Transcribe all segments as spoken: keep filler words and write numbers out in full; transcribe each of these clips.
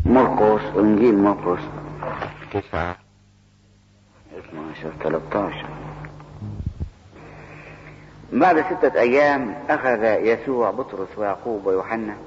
مرقس، انجيل مرقس تسعة اثنى عشر ثلاثة عشر. بعد ستة ايام اخذ يسوع بطرس ويعقوب ويوحنا.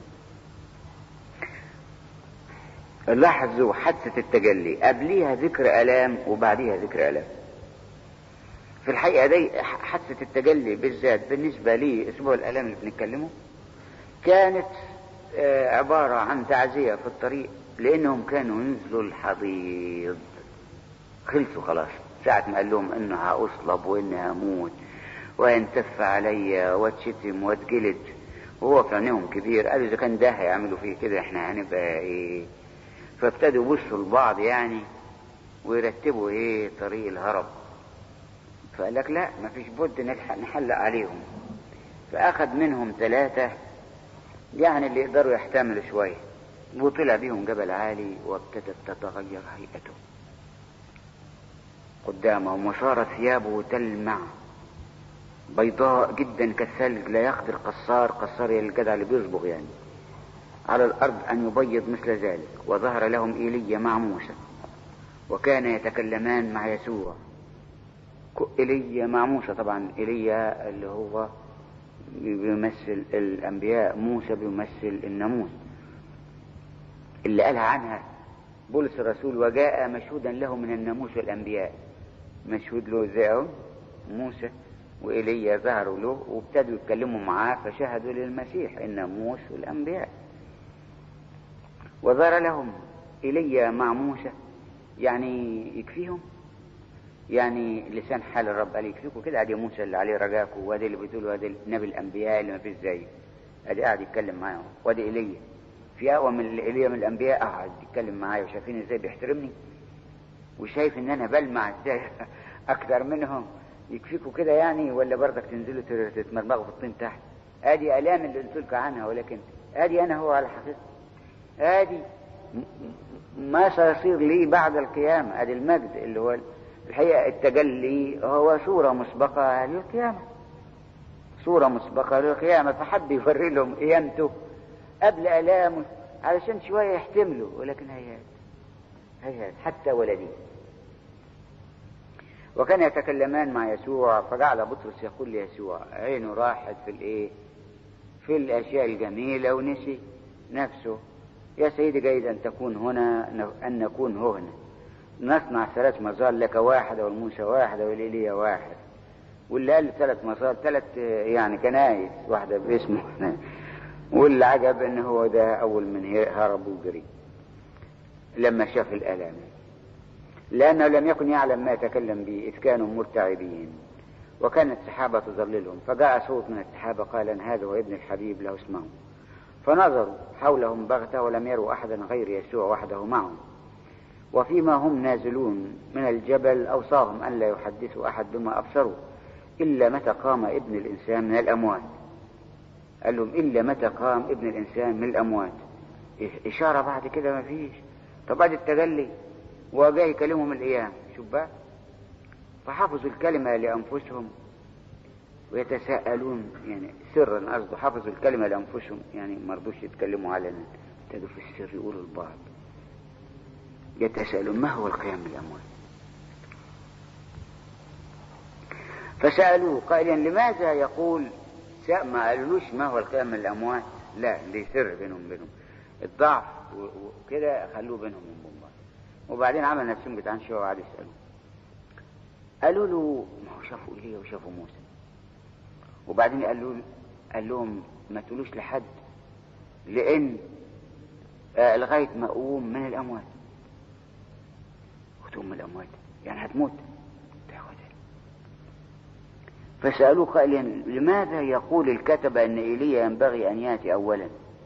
لاحظوا حادثة التجلي، قبليها ذكر الام وبعديها ذكر الام. في الحقيقة دي حادثة التجلي بالذات بالنسبة لي اسبوع الالام اللي بنتكلمه كانت عبارة عن تعزية في الطريق، لانهم كانوا ينزلوا الحضيض، خلصوا خلاص ساعة ما قال لهم انه هأصلب واني هموت وينتف عليا واتشتم واتجلد، وهو في عينيهم كبير. قالوا اذا كان ده هيعملوا فيه كده احنا هنبقى ايه؟ فابتدوا يبصوا لبعض يعني ويرتبوا ايه طريق الهرب. فقال لك لا مفيش بد نحلق عليهم. فاخذ منهم ثلاثة يعني اللي يقدروا يحتملوا شوية، وطلع بيهم جبل عالي وابتدت تتغير هيئته قدامهم، وصارت ثيابه تلمع بيضاء جدا كالثلج، لا يقدر قصار قصار الجدع اللي بيصبغ يعني على الارض ان يبيض مثل ذلك. وظهر لهم ايليا مع موسى وكان يتكلمان مع يسوع. ايليا مع موسى، طبعا ايليا اللي هو بيمثل الانبياء، موسى بيمثل الناموس اللي قالها عنها بولس الرسول: وجاء مشهودا له من الناموس والانبياء. مشهود له ازاي؟ موسى وإيليا ظهروا له وابتدوا يتكلموا معاه فشهدوا للمسيح الناموس والانبياء. وظهر لهم إيليا مع موسى، يعني يكفيهم، يعني لسان حال الرب قال يكفيكم كده. ادي موسى اللي عليه رجاكم، وادي اللي بتقولوا ادي نبي الانبياء اللي ما فيش زيه، ادي قاعد يتكلم معاهم. وادي ايليا في اقوى من ايليا من الانبياء، قاعد يتكلم معايا وشايفين ازاي بيحترمني وشايف ان انا بلمع ازاي اكتر منهم. يكفيكم كده يعني، ولا برضك تنزلوا تتمرمغوا في الطين تحت؟ ادي الام اللي قلت لكم عنها، ولكن ادي انا هو على حقيقة، ادي ما سيصير لي بعد القيامة. ادي المجد اللي هو الحقيقة التجلي هو صورة مسبقة للقيامة، صورة مسبقة للقيامة. فحب يوري لهم قيامته قبل ألامه علشان شوية يحتملوا، ولكن هيهات هيهات حتى ولدي. وكان يتكلمان مع يسوع، فجعل بطرس يقول ليسوع، عينه راحت في الايه؟ في الاشياء الجميلة ونسي نفسه. يا سيدي جيد ان تكون هنا، ان نكون هنا، نصنع ثلاث مظال، لك واحدة والموسى واحدة والإيليا واحد. واللي قال ثلاث مظال ثلاث يعني كنايس، واحدة باسمه. واللي عجب ان هو ده اول من هرب وجري لما شاف الالام، لانه لم يكن يعلم ما يتكلم به اذ كانوا مرتعبين. وكانت سحابة تظللهم، فجاء صوت من السحابة قال ان هذا هو ابن الحبيب له اسمعوا. فنظروا حولهم بغتة ولم يروا احدا غير يسوع وحده معهم. وفيما هم نازلون من الجبل أوصاهم أن لا يحدثوا أحد بما أبصروا إلا متى قام ابن الإنسان من الأموات. قال لهم إلا متى قام ابن الإنسان من الأموات. إشارة بعد كده ما فيش. طب بعد التجلي وجاء يكلمهم الأيام، شوف بقى. فحفظوا الكلمة لأنفسهم ويتساءلون، يعني سرا قصده، حفظوا الكلمة لأنفسهم يعني ما رضوش يتكلموا علنا، ابتدوا في السر يقولوا لبعض، يتساءلون ما هو القيام من الأموات. فسألوه قائلا لماذا يقول؟ ما قالولوش ما هو القيام من الأموات، لا، ليه سر بينهم بينهم الضعف وكده، خلوه بينهم من بعض. وبعدين عمل نفسهم بتاعن شوية وقعد يسألوه. قالوا له ما هو شافوا إيليا وشافوا موسى. وبعدين قالوا قال لهم ما تقولوش لحد، لأن آه لغاية ما أقوم من الأموات. وتقوم من الأموات يعني هتموت تاخدها. فسألوه قائلا لماذا يقول الكتبة أن إيليا ينبغي أن يأتي أولا؟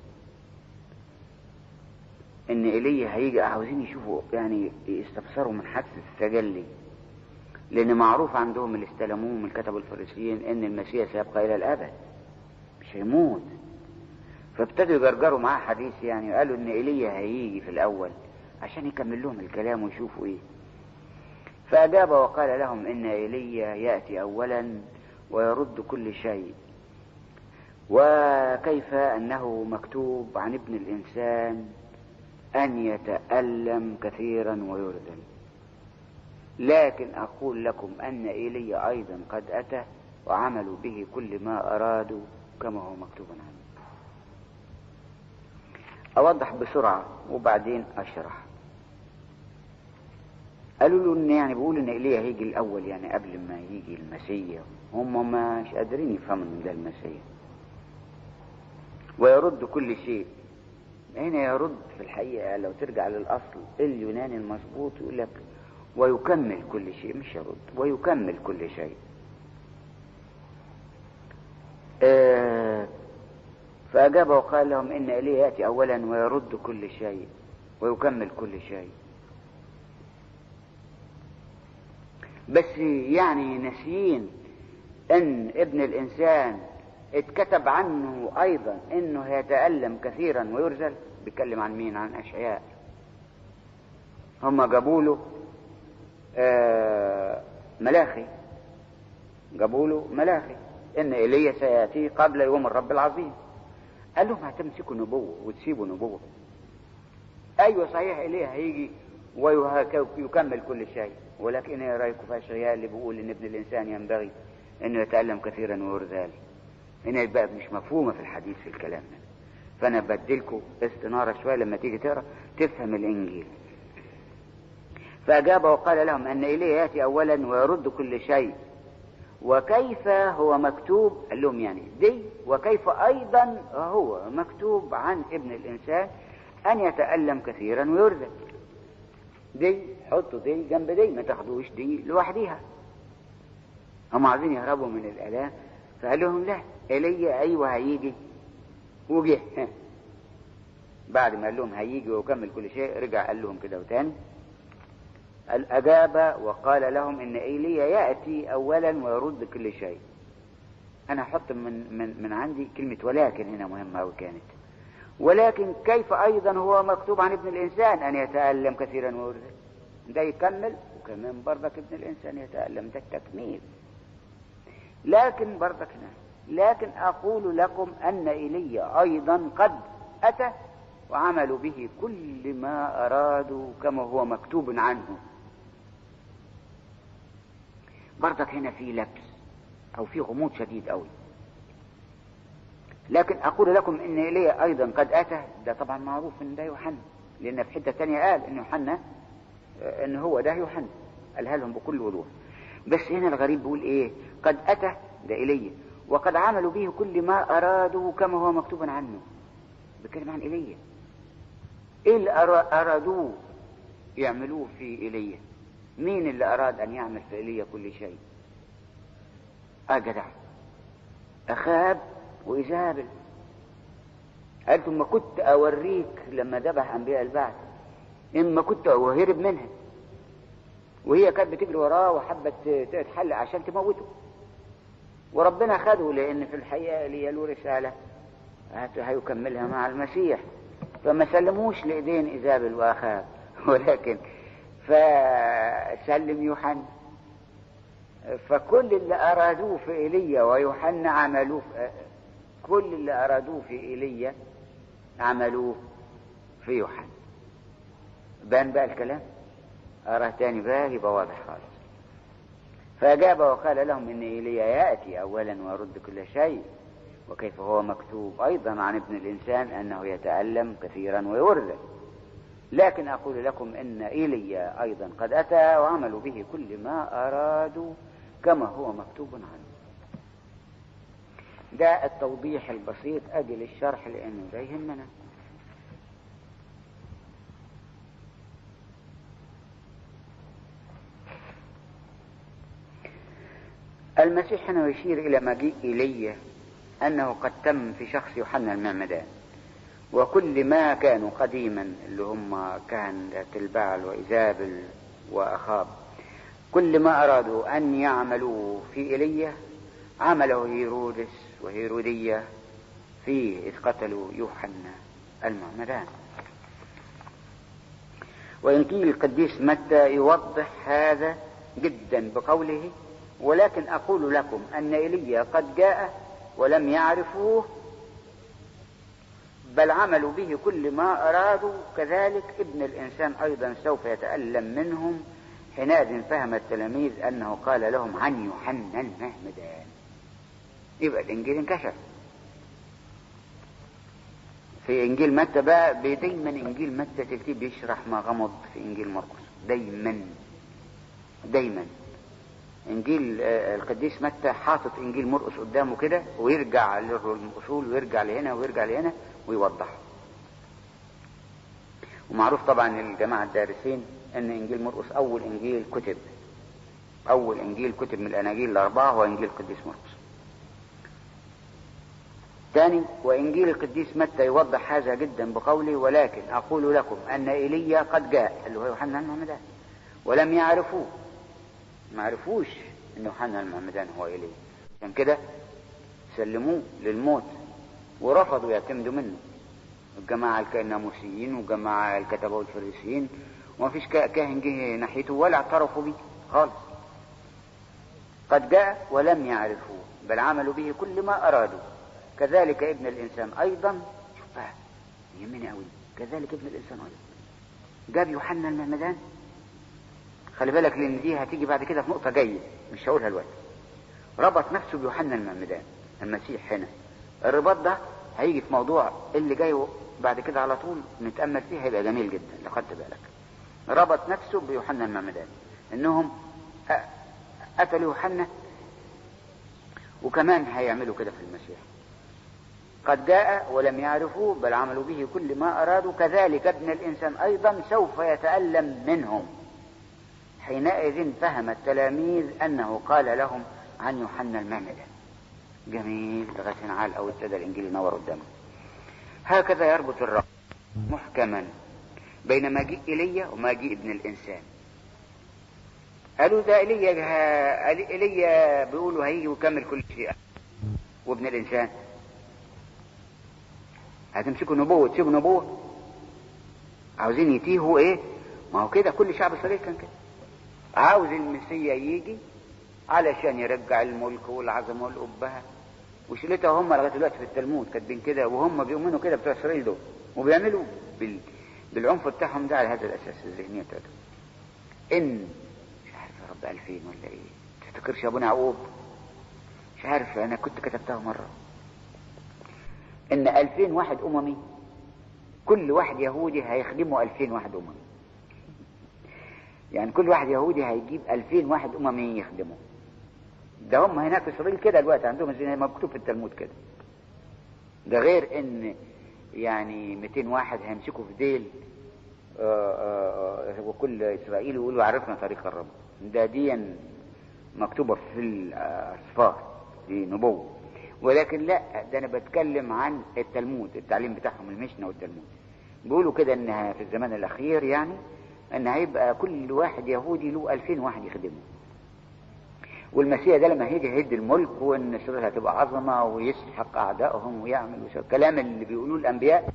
أن إيليا هيجي، عاوزين يشوفوا يعني يستفسروا من حادثة التجلي، لأن معروف عندهم اللي استلموه من الكتب الفريسيين أن المسيح سيبقى إلى الأبد مش هيموت. فابتدوا يجرجروا معاه حديث يعني، قالوا أن إيليا هيجي في الأول عشان يكمل لهم الكلام ويشوفوا إيه. فأجاب وقال لهم إن إيليا يأتي أولا ويرد كل شيء، وكيف أنه مكتوب عن ابن الإنسان أن يتألم كثيرا ويرذل، لكن أقول لكم أن إيليا أيضا قد أتى وعملوا به كل ما أرادوا كما هو مكتوب عنه. أوضح بسرعة وبعدين أشرح. قالوا له إن يعني بيقول إن إيليا هيجي الأول، يعني قبل ما يجي المسيح. هم مش قادرين يفهموا إن ده المسيح ويرد كل شيء. هنا يرد في الحقيقة لو ترجع للأصل اليوناني المظبوط يقول لك ويكمل كل شيء، مش يرد، ويكمل كل شيء. آه فأجاب وقال لهم إن إيليا يأتي أولا ويرد كل شيء ويكمل كل شيء. بس يعني ناسيين ان ابن الانسان اتكتب عنه ايضا انه هيتألم كثيرا ويرذل. بيتكلم عن مين؟ عن اشعياء. هم جابوا له آه ملاخي، جابوا له ملاخي ان ايليا سياتي قبل يوم الرب العظيم. قال لهم هتمسكوا نبوه وتسيبوا نبوه؟ ايوه صحيح ايليا هيجي ويكمل كل شيء، ولكن ايه رايكم في اشعياء اللي بيقول ان ابن الانسان ينبغي انه يتألم كثيرا ويرذل؟ هنا بقى مش مفهومه في الحديث في الكلام ده. فانا بدلكم استناره شويه لما تيجي تقرا تفهم الانجيل. فاجاب وقال لهم ان ايليا ياتي اولا ويرد كل شيء وكيف هو مكتوب. قال لهم يعني دي وكيف ايضا هو مكتوب عن ابن الانسان ان يتألم كثيرا ويرذل. دي حطوا دي جنب دي، ما تاخدوش دي لوحديها. هم عايزين يهربوا من الآلام. فقال لهم لا، إيليا أيوة هيجي وجه. بعد ما قال لهم هيجي ويكمل كل شيء رجع قال لهم كده وتاني. الأجابة وقال لهم إن إيليا يأتي أولا ويرد كل شيء. أنا أحط من, من, من عندي كلمة ولكن هنا مهمة أوي كانت. ولكن كيف أيضا هو مكتوب عن ابن الإنسان أن يتألم كثيرا ويرذل. ده يكمل وكمان برضك ابن الإنسان يتألم، ده التكميل. لكن برضك لكن أقول لكم أن إيليا أيضا قد أتى وعملوا به كل ما أرادوا كما هو مكتوب عنه. برضك هنا في لبس أو في غموض شديد أوي. لكن أقول لكم إن إيليا أيضا قد أتى، ده طبعا معروف إن ده يوحنا، لأن في حتة تانية قال إن يوحنا إن هو ده يوحنا، قالها لهم بكل وضوح. بس هنا الغريب بيقول إيه؟ قد أتى ده إيليا وقد عملوا به كل ما أرادوا كما هو مكتوب عنه. بيتكلم عن إيليا. إيه اللي أرادوه يعملوه في إيليا؟ مين اللي أراد أن يعمل في إيليا كل شيء؟ آه جدع أخاب وإيزابل. قالت ما كنت أوريك لما ذبح أنبياء البعث، إما كنت وهرب منها، وهي كانت بتجري وراه وحبت تتحل عشان تموته، وربنا خده لأن في الحقيقة ليه له رسالة هيكملها مع المسيح، فما سلموش لإيدين إيزابل وأخاب، ولكن فسلم يوحنا. فكل اللي أرادوه في إيليا ويوحنا عملوه في كل اللي أرادوه في إيليا عملوه في يوحنا. بان بقى الكلام؟ أراه تاني بقى يبقى واضح خالص. فأجاب وقال لهم إن إيليا يأتي أولا ويرد كل شيء وكيف هو مكتوب أيضا عن ابن الإنسان أنه يتألم كثيرا ويرذل. لكن أقول لكم إن إيليا أيضا قد أتى وعملوا به كل ما أرادوا كما هو مكتوب عنه. ده التوضيح البسيط أجل الشرح لأنه ده يهمنا. المسيح هنا يشير إلى مجيء إيليا أنه قد تم في شخص يوحنا المعمدان، وكل ما كانوا قديما اللي هم كهنة البعل وإيزابل وأخاب كل ما أرادوا أن يعملوا في إيليا عمله هيرودس وهيرودية فيه إذ قتلوا يوحنا المعمدان. وإنجيل القديس متى يوضح هذا جدا بقوله ولكن أقول لكم أن إيليا قد جاء ولم يعرفوه بل عملوا به كل ما أرادوا كذلك ابن الإنسان أيضا سوف يتألم منهم. حينئذ فهم التلاميذ أنه قال لهم عن يوحنا المعمدان. يبقى الإنجيل انكشف. في إنجيل متى بقى دايما إنجيل متى ترتيب بيشرح ما غمض في إنجيل مرقس. دايما دايما إنجيل القديس متى حاطط إنجيل مرقس قدامه كده ويرجع للأصول ويرجع لهنا ويرجع لهنا ويوضح. ومعروف طبعا للجماعة الدارسين أن إنجيل مرقس أول إنجيل كتب، أول إنجيل كتب من الأناجيل الأربعة هو إنجيل القديس مرقس. ثاني، وإنجيل القديس متى يوضح هذا جدا بقوله ولكن أقول لكم أن إيليا قد جاء، اللي هو يوحنا المعمدان، ولم يعرفوه، ما عرفوش أن يوحنا المعمدان هو إيليا، عشان كده سلموه للموت ورفضوا يعتمدوا منه الجماعة الناموسيين وجماعة الكتبة والفريسيين، وما فيش كاهن جه ناحيته ولا اعترفوا به خالص. قد جاء ولم يعرفوه بل عملوا به كل ما أرادوا كذلك ابن الإنسان أيضا. شوف بقى يهمني قوي، كذلك ابن الإنسان أيضا. جاب يوحنا المعمدان، خلي بالك لأن دي هتيجي بعد كده في نقطة جاية مش هقولها دلوقتي. ربط نفسه بيوحنا المعمدان المسيح هنا. الرباط ده هيجي في موضوع اللي جاي بعد كده على طول نتأمل فيه، هيبقى جميل جدا لو خدت بالك. ربط نفسه بيوحنا المعمدان انهم قتلوا يوحنا وكمان هيعملوا كده في المسيح. قد جاء ولم يعرفوه بل عملوا به كل ما أرادوا كذلك ابن الإنسان أيضا سوف يتألم منهم. حينئذ فهم التلاميذ أنه قال لهم عن يوحنا المعمدان. جميل لغاية عال أو ابتدى الإنجيل ينور قدامه. هكذا يربط الرب محكما بين مجيء إيليا ومجيء ابن الإنسان. قالوا ده إيليا إيليا بيقولوا هيجي ويكمل كل شيء، وابن الإنسان هتمسكوا نبوة تسيبوا نبوة، عاوزين يتيهوا ايه؟ ما هو كده كل شعب إسرائيل كان كده، عاوز المسيا يجي علشان يرجع الملك والعظمة والأبهة وشلتها. هم لغاية دلوقتي في التلمود كاتبين كده، وهم بيؤمنوا كده بتوع إسرائيل دول، وبيعملوا بال... بالعنف بتاعهم ده على هذا الأساس الذهنية بتاعتهم. إن مش عارف يا رب ألفين ولا إيه، تفتكرش يا أبونا يعقوب؟ مش عارف، أنا كنت كتبتها مرة إن ألفين واحد أممي كل واحد يهودي هيخدموا ألفين واحد أممي. يعني كل واحد يهودي هيجيب ألفين واحد أممي يخدموا. ده هم هناك في إسرائيل كده دلوقتي عندهم زي ما مكتوب في التلمود كده. ده غير إن يعني مئتين واحد هيمسكوا في ديل وكل إسرائيل يقولوا عرفنا طريق الرب. ده ديا مكتوبة في الأسفار، دي نبوة. ولكن لا، ده أنا بتكلم عن التلمود، التعليم بتاعهم المشنة والتلمود. بيقولوا كده إنها في الزمان الأخير يعني إن هيبقى كل واحد يهودي له ألفين واحد يخدمه. والمسيح ده لما هيجي هيدي الملك وإن إسرائيل هتبقى عظمة ويسحق أعدائهم ويعمل الكلام اللي بيقولوه الأنبياء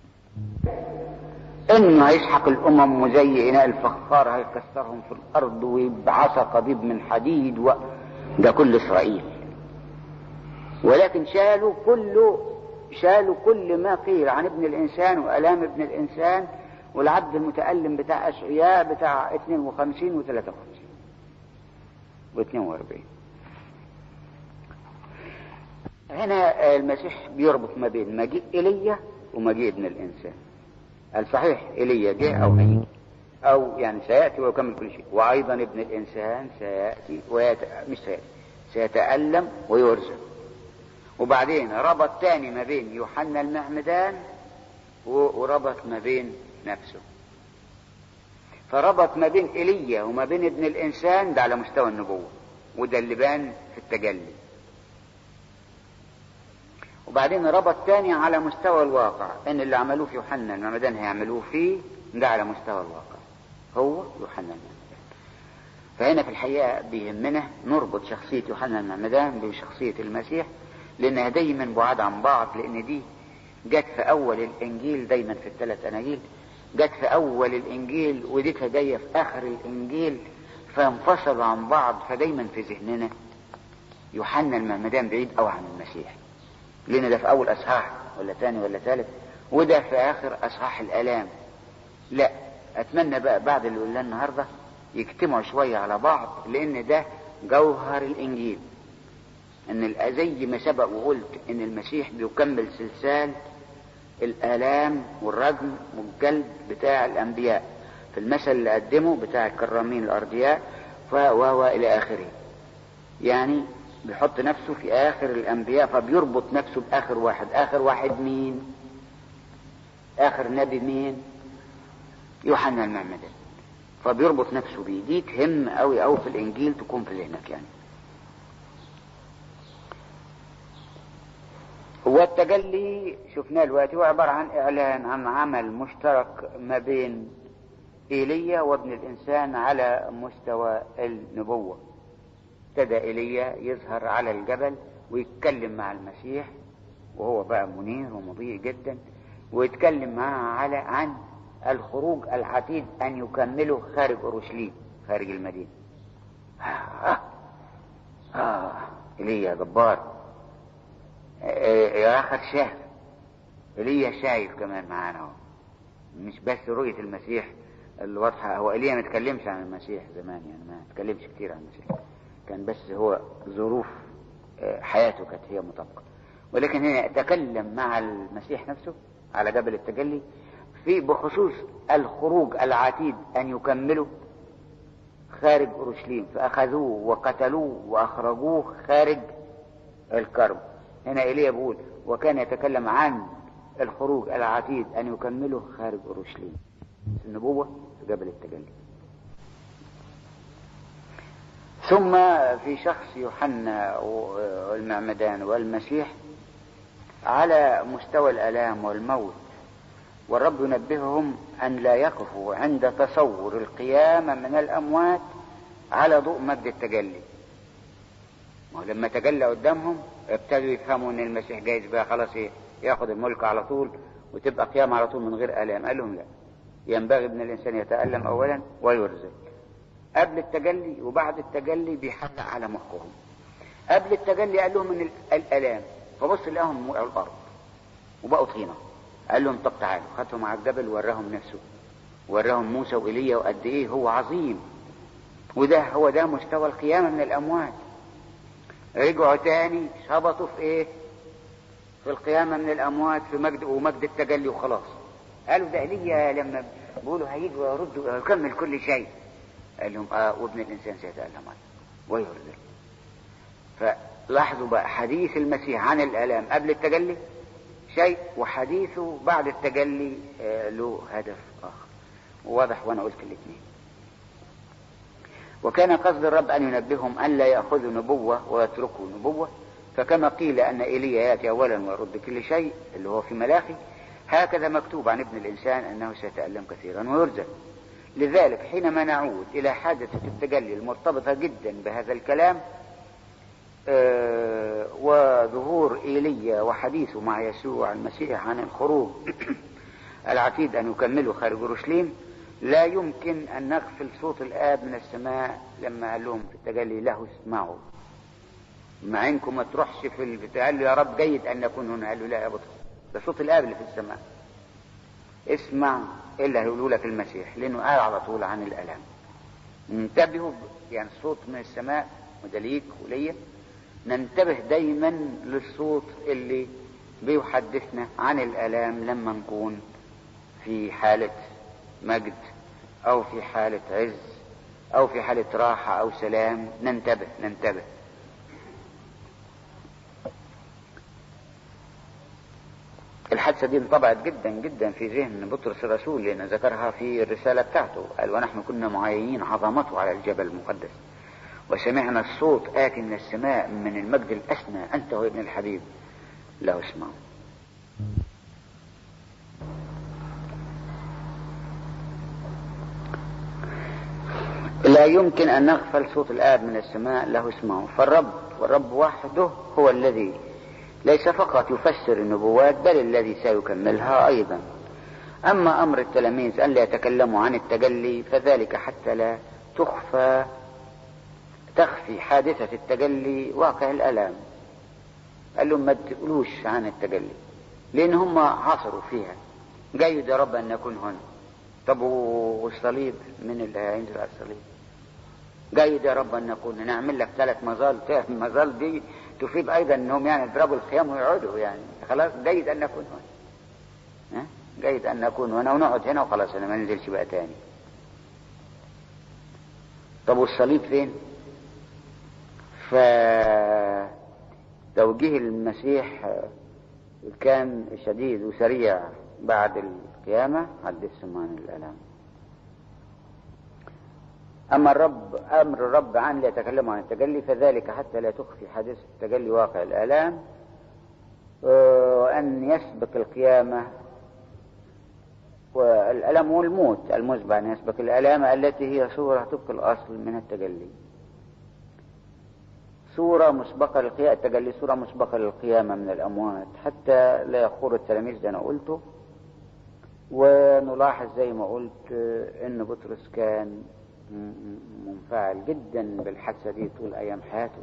إنه هيسحق الأمم وزي إناء الفخار هيكسرهم في الأرض وبعصا قضيب من حديد و... ده كل إسرائيل. ولكن شالوا كله شالوا كل ما قيل عن ابن الإنسان وألام ابن الإنسان والعبد المتألم بتاع أشعياء بتاع اثنين وخمسين وثلاثة وخمسين واثنين واربعين. هنا المسيح بيربط ما بين مجيء إيليا ومجيء ابن الإنسان. الصحيح إيليا جه أو هيجي أو يعني سيأتي ويكمل كل شيء، وأيضا ابن الإنسان سيأتي ويت... مش سيأتي سيتألم ويرزق. وبعدين ربط تاني ما بين يوحنا المعمدان وربط ما بين نفسه. فربط ما بين إيليا وما بين ابن الإنسان ده على مستوى النبوة، وده اللي بان في التجلي. وبعدين ربط تاني على مستوى الواقع، ان اللي عملوه في يوحنا المعمدان هيعملوه فيه، ده على مستوى الواقع هو يوحنا المعمدان. فهنا في الحقيقة بيهمنا نربط شخصية يوحنا المعمدان بشخصية المسيح، لأنها دايما بعاد عن بعض، لأن دي جت في أول الإنجيل دايما في الثلاث أناجيل، جت في أول الإنجيل وديتها جاية في آخر الإنجيل، فانفصلوا عن بعض. فدايما في ذهننا يوحنا المعمدان بعيد أو عن المسيح، لأن ده في أول أصحاح ولا ثاني ولا ثالث، وده في آخر أصحاح الآلام. لا، أتمنى بقى بعد اللي قلنا النهاردة يجتمعوا شوية على بعض، لأن ده جوهر الإنجيل. إن زي ما سبق وقلت إن المسيح بيكمل سلسال الآلام والرجم والجلد بتاع الأنبياء في المثل اللي قدمه بتاع الكرامين الأرضياء وهو إلى آخره. يعني بيحط نفسه في آخر الأنبياء، فبيربط نفسه بآخر واحد. آخر واحد مين؟ آخر نبي مين؟ يوحنا المعمدان. فبيربط نفسه بيه. دي تهم أوي أوي في الإنجيل، تكون في ذهنك. يعني هو التجلي شفناه دلوقتي هو عبارة عن إعلان عن عمل مشترك ما بين إيليا وابن الإنسان على مستوى النبوة. ابتدى إيليا يظهر على الجبل ويتكلم مع المسيح، وهو بقى منير ومضيء جدا، ويتكلم معه على عن الخروج العتيد أن يكمله خارج أورشليم، خارج المدينة. آه آه إيليا جبار. يا آخر شهر إيليا شايف كمان معانا، مش بس رؤية المسيح الواضحة. هو إيليا ما تكلمش عن المسيح زمان، يعني ما تكلمش كتير عن المسيح، كان بس هو ظروف حياته كانت هي مطابقة. ولكن هنا تكلم مع المسيح نفسه على جبل التجلي في بخصوص الخروج العتيد أن يكمله خارج أورشليم، فأخذوه وقتلوه وأخرجوه خارج الكرب. هنا إيليا بيقول وكان يتكلم عن الخروج العتيد أن يكمله خارج أورشليم، النبوة في جبل التجلي. ثم في شخص يوحنا والمعمدان والمسيح على مستوى الآلام والموت، والرب ينبههم أن لا يقفوا عند تصور القيامة من الأموات على ضوء مجد التجلي. ولما تجلى قدامهم ابتدوا يفهموا ان المسيح جايز بقى خلاص ياخد الملك على طول وتبقى قيامة على طول من غير آلام. قال لهم لا، ينبغي ابن الإنسان يتألم أولا ويرزق. قبل التجلي وبعد التجلي بيحلق على مخهم. قبل التجلي قال لهم من الآلام، فبص لهم الأرض وبقوا طينة. قال لهم طب تعالوا، خدهم على الجبل وراهم نفسه، وراهم موسى وإيليا وقد ايه هو عظيم، وده هو ده مستوى القيامة من الأموات. رجعوا تاني شبطوا في ايه؟ في القيامة من الأموات، في مجد ومجد التجلي وخلاص. قالوا ده إيليا لما بيقولوا هيجي ويردوا ويكمل كل شيء. قال لهم اه وابن الإنسان سيتألم ويرزق. فلاحظوا بقى حديث المسيح عن الآلام قبل التجلي شيء، وحديثه بعد التجلي آه له هدف آخر. وواضح وانا قلت الاثنين. وكان قصد الرب أن ينبههم أن لا يأخذوا نبوة ويتركوا نبوة، فكما قيل أن إيليا يأتي أولا ويرد كل شيء اللي هو في ملاخي، هكذا مكتوب عن ابن الإنسان أنه سيتألم كثيرا ويرزق. لذلك حينما نعود إلى حادثة التجلي المرتبطة جدا بهذا الكلام آه وظهور إيليا وحديثه مع يسوع المسيح عن الخروج العتيد أن يكمله خارج أورشليم، لا يمكن أن نغفل صوت الآب من السماء لما قال لهم في التجلي له اسمعوا. مع انكم ما تروحش في البتاع، قال له يا رب جيد أن نكون هنا. قال له لا يا بطل، ده صوت الآب اللي في السماء. اسمع إلا هيقولوا لك المسيح، لأنه قال على طول عن الآلام. ننتبهوا يعني الصوت من السماء، وده ليك وليا، ننتبه دايما للصوت اللي بيحدثنا عن الآلام لما نكون في حالة مجد أو في حالة عز أو في حالة راحة أو سلام. ننتبه ننتبه. الحادثة دي انطبعت جدا جدا في ذهن بطرس الرسول، لأن ذكرها في الرسالة بتاعته. قال ونحن كنا معاينين عظمته على الجبل المقدس وسمعنا الصوت آتي من السماء من المجد الأسنى أنت هو ابن الحبيب له اسمعوا. لا يمكن أن نغفل صوت الآب من السماء له اسمعوا. فالرب والرب وحده هو الذي ليس فقط يفسر النبوات بل الذي سيكملها أيضا. أما أمر التلاميذ أن لا يتكلموا عن التجلي فذلك حتى لا تخفى تخفي حادثة التجلي واقع الألام. قال لهم ما تقولوش عن التجلي لأن هم عصروا فيها جيد يا رب أن نكون هنا. طب والصليب من اللي هينزل على الصليب؟ جيد يا رب أن نكون، نعمل لك ثلاث مظال، المظال دي تفيد أيضا أنهم يعني يضربوا الخيام ويقعدوا، يعني خلاص جيد أن نكون هنا. ها؟ جيد أن نكون هنا ونقعد هنا وخلاص، أنا ما ننزلش بقى تاني. طب والصليب فين؟ فتوجيه المسيح كان شديد وسريع بعد القيامة، حدثهم عن الألام. أما الرب أمر الرب عن لا يتكلم عن التجلي، فذلك حتى لا تخفي حدث التجلي واقع الآلام، وأن يسبق القيامة والألم والموت المسبق، أن يسبق الآلام التي هي صورة طبق الأصل من التجلي، صورة مسبقة للقيامة. التجلي صورة مسبقة للقيامة من الأموات، حتى لا يخور التلاميذ، ده أنا قلته. ونلاحظ زي ما قلت إن بطرس كان منفعل جدا بالحادثة دي طول أيام حياته،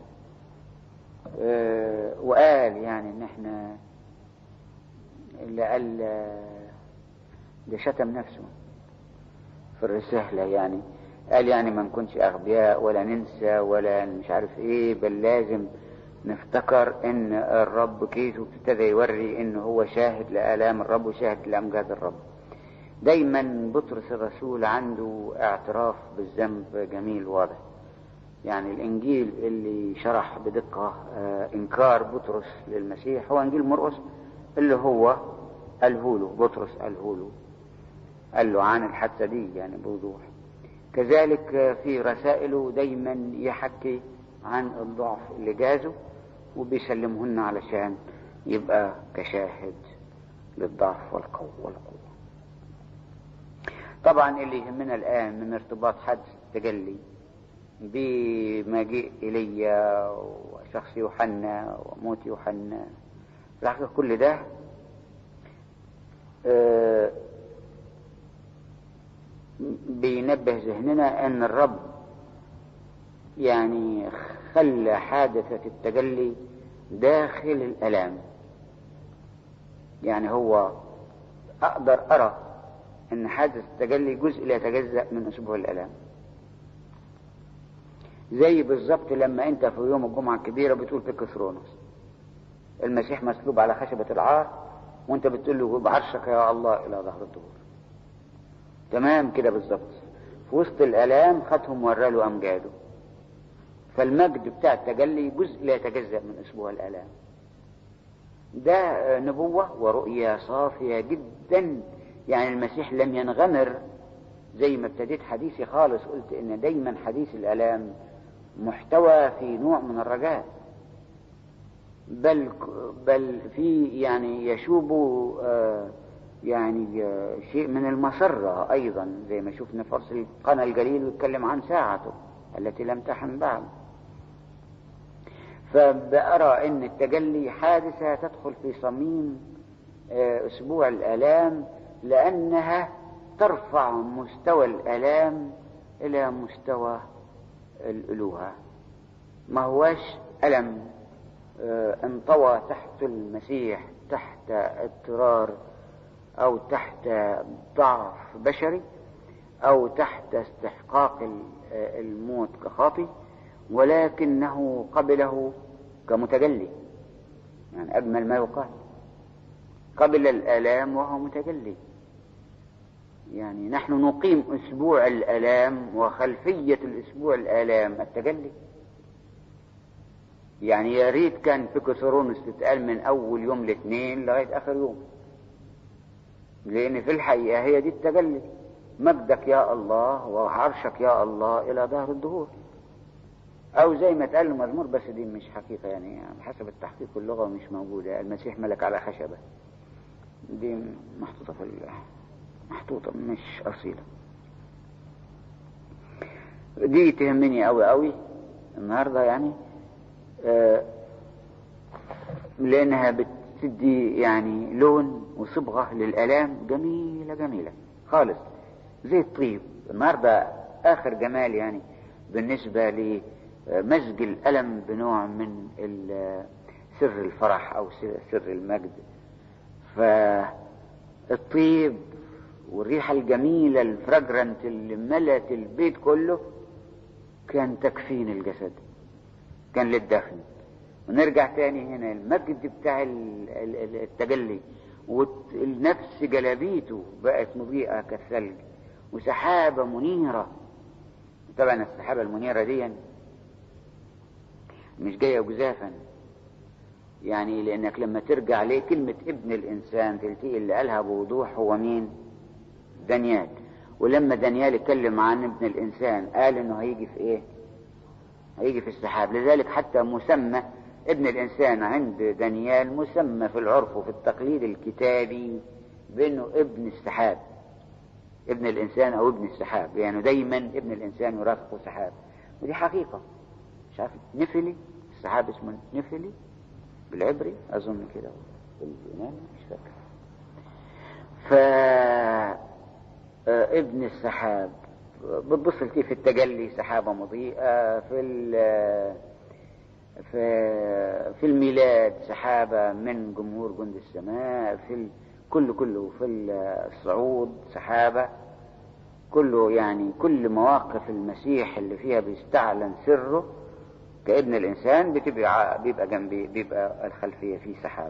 وقال يعني إن إحنا اللي قال ده شتم نفسه في الرسالة، يعني قال يعني ما نكونش أغبياء ولا ننسى ولا مش عارف إيه، بل لازم نفتكر إن الرب كيسه ابتدى يوري إنه هو شاهد لآلام الرب وشاهد لأمجاد الرب. دايما بطرس الرسول عنده اعتراف بالذنب جميل واضح. يعني الإنجيل اللي شرح بدقة آه إنكار بطرس للمسيح هو إنجيل مرقس، اللي هو قاله له بطرس، قاله له قال له عن الحادثة دي يعني بوضوح. كذلك في رسائله دايما يحكي عن الضعف اللي جازه وبيسلمهن علشان يبقى كشاهد للضعف والقوة والقوة. طبعا اللي يهمنا الآن من ارتباط حدث التجلي بمجيء إيليا وشخص يوحنا وموت يوحنا، الحقيقة كل ده آه بينبه ذهننا أن الرب يعني خلى حادثة التجلي داخل الألام. يعني هو أقدر أرى أن حادث التجلي جزء لا يتجزأ من أسبوع الألام، زي بالضبط لما أنت في يوم الجمعة الكبيرة بتقول في كثرونس المسيح مسلوب على خشبة العار، وأنت بتقول له بعرشك يا الله إلى ظهر الدهور. تمام كده بالضبط، في وسط الآلام خدهم ورى له أمجاده. فالمجد بتاع التجلي جزء لا يتجزأ من أسبوع الآلام. ده نبوة ورؤية صافية جدا. يعني المسيح لم ينغمر زي ما ابتديت حديثي خالص، قلت إن دايما حديث الآلام محتوى في نوع من الرجاء، بل بل في يعني يشوب آه يعني شيء من المسرة أيضا، زي ما شفنا في فصل قنا الجليل ويتكلم عن ساعته التي لم تحن بعد. فبأرى أن التجلي حادثة تدخل في صميم أسبوع الآلام، لأنها ترفع مستوى الآلام إلى مستوى الألوهة. ما هوش ألم انطوى تحت المسيح تحت اضطرار أو تحت ضعف بشري أو تحت استحقاق الموت كخاطي، ولكنه قبله كمتجلي. يعني أجمل ما يقال، قبل الآلام وهو متجلي. يعني نحن نقيم أسبوع الآلام وخلفية الأسبوع الآلام التجلي. يعني يا ريت كان في كثرونس تتقال من أول يوم الاثنين لغاية آخر يوم، لأن في الحقيقة هي دي التجلي، مجدك يا الله وعرشك يا الله إلى ظهر الدهور. أو زي ما اتقال المزمور، بس دي مش حقيقة، يعني حسب التحقيق اللغة مش موجودة. المسيح ملك على خشبة، دي محطوطة في محطوطة مش أصيلة. دي تهمني أوي أوي النهاردة، يعني آه لأنها بتدي يعني لون وصبغة للآلام جميلة جميلة خالص، زي الطيب. النهاردة آخر جمال يعني بالنسبة لمزج الألم بنوع من سر الفرح أو سر المجد. ف الطيب والريحة الجميلة الفراجرنت اللي ملت البيت كله كان تكفين الجسد، كان للدفن. ونرجع تاني هنا المجد بتاع التجلي، والنفس جلابيته بقت مضيئة كالثلج وسحابة منيرة. طبعا السحابة المنيرة دي مش جاية جزافا، يعني لأنك لما ترجع ليه كلمة ابن الإنسان تلتقي اللي قالها بوضوح هو مين؟ دانيال. ولما دانيال اتكلم عن ابن الإنسان قال إنه هيجي في إيه؟ هيجي في السحاب. لذلك حتى مسمى ابن الإنسان عند دانيال مسمى في العرف وفي التقليد الكتابي بأنه ابن السحاب، ابن الإنسان أو ابن السحاب، يعني دايما ابن الإنسان يرافقه سحاب. ودي حقيقة. مش عارف نفلي، السحاب اسمه نفلي بالعبري أظن كده، باليوناني مش فاكر. فابن السحاب بتبص في التجلي سحابة مضيئة، في في في الميلاد سحابة من جمهور جند السماء، في كله كله في الصعود سحابة، كله يعني كل مواقف المسيح اللي فيها بيستعلن سره كابن الإنسان بتبقى بيبقى جنبي بيبقى الخلفية فيه سحاب.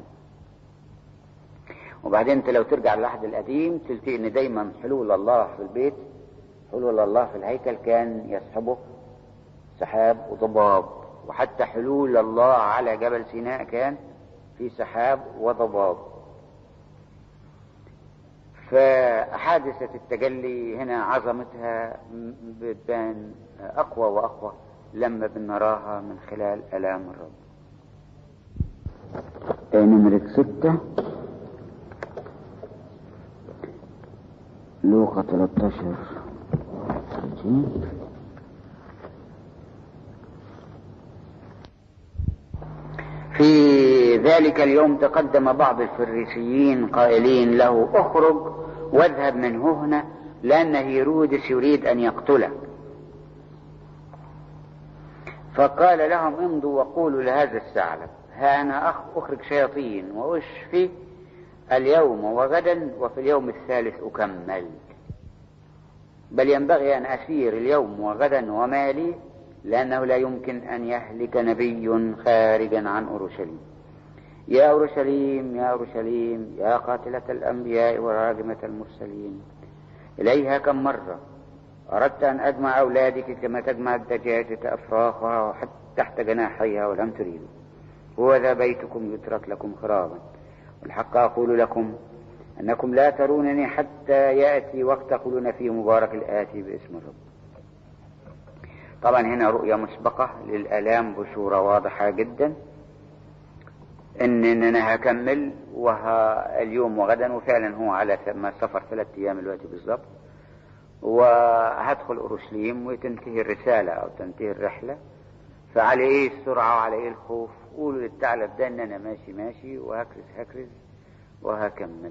وبعدين انت لو ترجع للعهد القديم تلتقي ان دايما حلول الله في البيت، حلول الله في الهيكل كان يصحبه سحاب وضباب، وحتى حلول الله على جبل سيناء كان في سحاب وضباب. فحادثة التجلي هنا عظمتها بتبان أقوى وأقوى لما بنراها من خلال آلام الرب. نمرة ستة لوقا ثلاثة عشر. في ذلك اليوم تقدم بعض الفريسيين قائلين له اخرج واذهب من هنا لأن هيرودس يريد أن يقتلك. فقال لهم امضوا وقولوا لهذا الثعلب ها أنا أخرج شياطين وأشفي اليوم وغدا وفي اليوم الثالث أكمل، بل ينبغي أن أسير اليوم وغدا ومالي، لأنه لا يمكن أن يهلك نبي خارجا عن أورشليم. يا أورشليم يا أورشليم يا قاتلة الأنبياء وراجمة المرسلين، إليها كم مرة أردت أن أجمع أولادك كما تجمع الدجاجة أفراخها وحتى تحت جناحيها ولم تريدوا، وذا بيتكم يترك لكم خرابا. والحق أقول لكم أنكم لا ترونني حتى يأتي وقت تقولون فيه مبارك الآتي باسم الرب. طبعا هنا رؤية مسبقة للآلام بصورة واضحة جدا إن أنا هكمل وها اليوم وغدا، وفعلا هو على سفر ثلاثة أيام الوقت بالضبط، وهدخل أورشليم وتنتهي الرسالة أو تنتهي الرحلة. فعلى إيه السرعة وعلى إيه الخوف؟ قولوا للثعلب ده إن أنا ماشي ماشي وهكرز هكرز وهكمل.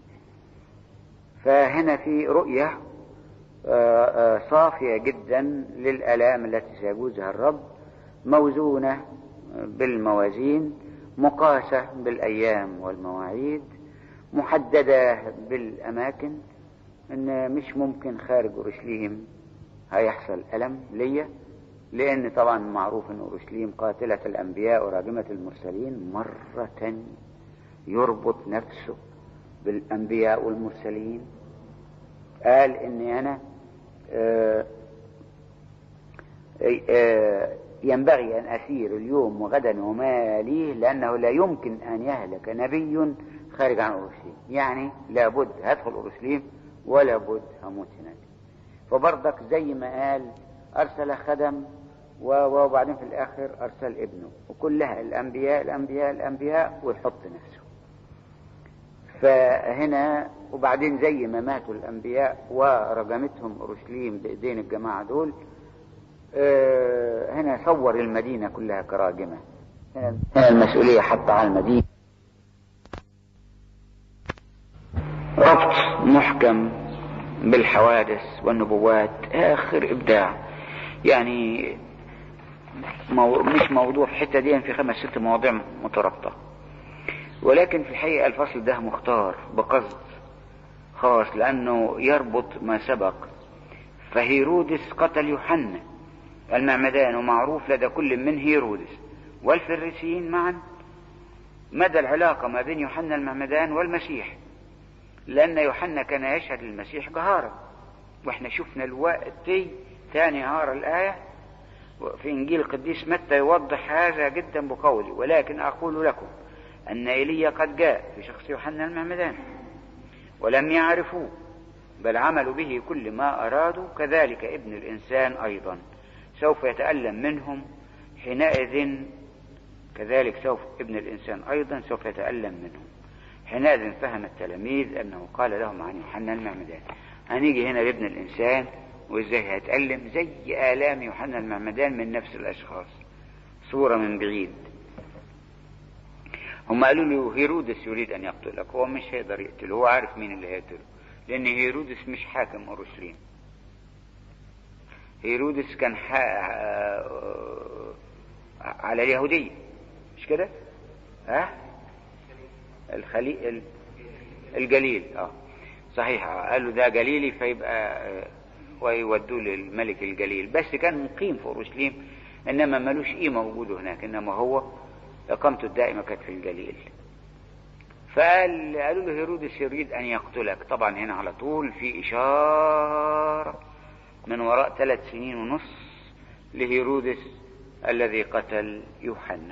فهنا في رؤية صافية جدا للآلام التي سيجوزها الرب، موزونة بالموازين، مقاسة بالأيام والمواعيد، محددة بالأماكن، إن مش ممكن خارج أورشليم هيحصل ألم ليا، لأن طبعا معروف إن أورشليم قاتلة الأنبياء وراجمة المرسلين. مرة تانية يربط نفسه بالأنبياء والمرسلين، قال إني أنا آآ آآ ينبغي أن أسير اليوم وغدا وماليه، لأنه لا يمكن أن يهلك نبي خارج عن أورشليم. يعني لابد هدخل أورشليم ولا بد هموت هناك. فبرضك زي ما قال أرسل خدم وبعدين في الآخر أرسل ابنه، وكلها الأنبياء الأنبياء الأنبياء ويحط نفسه. فهنا وبعدين زي ما ماتوا الأنبياء ورجمتهم أورشليم بإيدين الجماعة دول، هنا صور المدينة كلها كراجمة. هنا المسؤولية حتى على المدينة. ربط محكم بالحوادث والنبوات آخر إبداع. يعني مو مش موضوع في حتة دي في خمس ست مواضيع مترابطة، ولكن في الحقيقة الفصل ده مختار بقصد خاص لأنه يربط ما سبق. فهيرودس قتل يوحنا المعمدان، ومعروف لدى كل من هيرودس والفريسيين معا مدى العلاقة ما بين يوحنا المعمدان والمسيح، لأن يوحنا كان يشهد للمسيح جهارا، واحنا شفنا الوقت ثاني نهار الآية في إنجيل القديس متى يوضح هذا جدا بقوله: ولكن أقول لكم أن إيليا قد جاء في شخص يوحنا المعمدان ولم يعرفوه، بل عملوا به كل ما أرادوا، كذلك ابن الإنسان أيضا سوف يتألم منهم حينئذ كذلك سوف ابن الإنسان أيضا سوف يتألم منهم. حينئذ فهم التلاميذ أنه قال لهم عن يوحنا المعمدان. هنيجي هنا لابن الإنسان وإزاي هيتألم زي آلام يوحنا المعمدان من نفس الأشخاص، صورة من بعيد. هم قالوا له هيرودس يريد أن يقتلك، هو مش هيقدر يقتله، هو عارف مين اللي هيقتله، لأن هيرودس مش حاكم أورشليم. هيرودس كان على اليهودية، مش كده؟ ها؟ الخليل الجليل، اه صحيح، قالوا ده جليلي فيبقى ويودوه للملك الجليل، بس كان مقيم في أورشليم، إنما ملوش قيمة وجوده هناك، إنما هو إقامته الدائمة كانت في الجليل. فقال قالوا له هيرودس يريد أن يقتلك. طبعا هنا على طول في إشارة من وراء ثلاث سنين ونص لهيرودس الذي قتل يوحنا،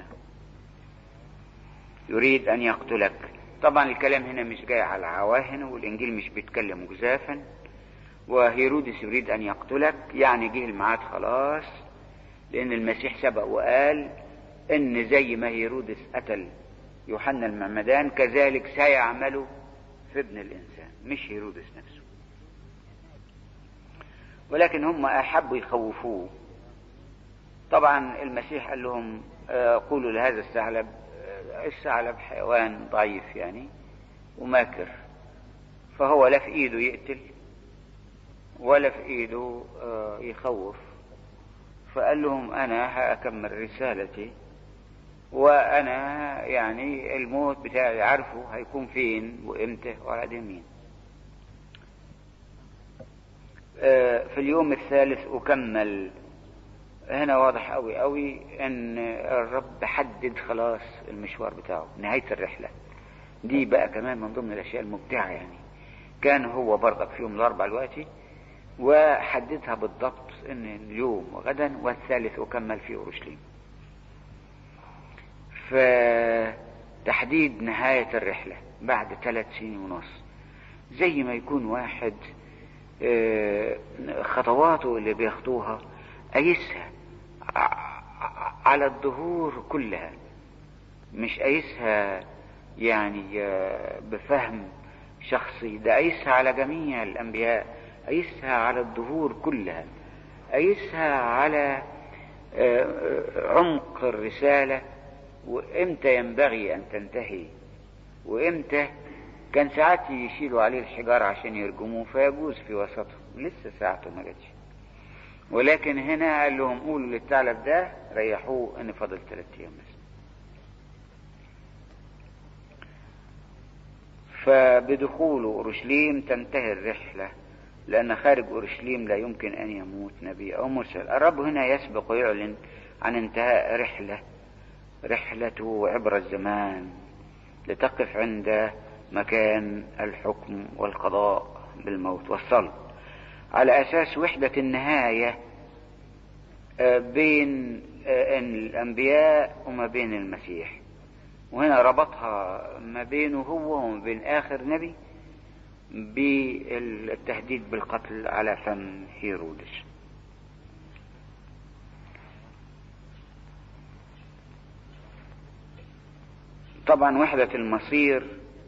يريد أن يقتلك. طبعا الكلام هنا مش جاي على عواهن، والإنجيل مش بيتكلم جزافا. وهيرودس يريد أن يقتلك يعني جه الميعاد خلاص، لأن المسيح سبق وقال إن زي ما هيرودس قتل يوحنا المعمدان كذلك سيعمل في ابن الإنسان، مش هيرودس نفسه. ولكن هم أحبوا يخوفوه. طبعا المسيح قال لهم قولوا لهذا الثعلب، الثعلب حيوان ضعيف يعني وماكر، فهو لا في ايده يقتل ولا في ايده يخوف. فقال لهم انا هأكمل رسالتي، وانا يعني الموت بتاعي عارفه هيكون فين وامتى وعلى مين. في اليوم الثالث اكمل. هنا واضح قوي قوي ان الرب حدد خلاص المشوار بتاعه، نهاية الرحلة دي بقى كمان من ضمن الاشياء المبدعة. يعني كان هو برضك في يوم الاربعاء الوقتي وحددها بالضبط ان اليوم وغدا والثالث اكمل في اورشليم. فتحديد نهاية الرحلة بعد ثلاث سنين ونص، زي ما يكون واحد خطواته اللي بيخطوها قيسها على الدهور كلها، مش قيسها يعني بفهم شخصي، ده قيسها على جميع الأنبياء، قيسها على الدهور كلها، قيسها على عمق الرسالة، وإمتى ينبغي أن تنتهي، وإمتى كان ساعات يشيلوا عليه الحجار عشان يرجموه فيجوز في وسطه، لسه ساعته ما جاتش. ولكن هنا قال لهم قولوا للثعلب ده ريحوه ان فضل ثلاث ايام بس. فبدخوله اورشليم تنتهي الرحله، لان خارج اورشليم لا يمكن ان يموت نبي او مرسل. الرب هنا يسبق ويعلن عن انتهاء رحله، رحلته عبر الزمان لتقف عند مكان الحكم والقضاء بالموت والصلب، على أساس وحدة النهاية بين الأنبياء وما بين المسيح. وهنا ربطها ما بينه هو وما بين آخر نبي بالتهديد بالقتل على فم هيرودس. طبعا وحدة المصير